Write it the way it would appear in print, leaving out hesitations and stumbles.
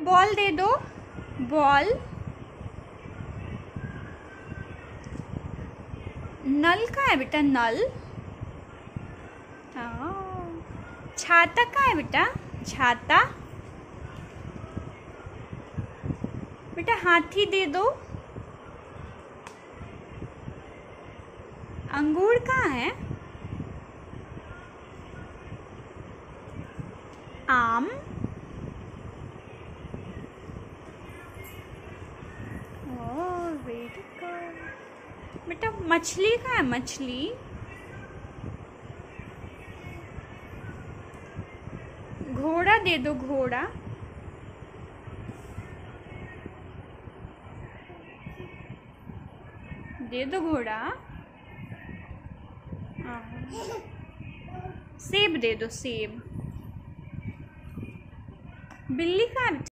Ball दे दो, ball. नल कहाँ है बेटा, नल। हाँ। छाता कहाँ है बेटा, छाता। बेटा हाथी दे दो। अंगूर कहाँ है, आम। Oh very good. बेटा मछली कहाँ है, मछली। घोड़ा दे दो, घोड़ा। दे दो घोड़ा। सेब दे दो, सेब। बिल्ली कहाँ है?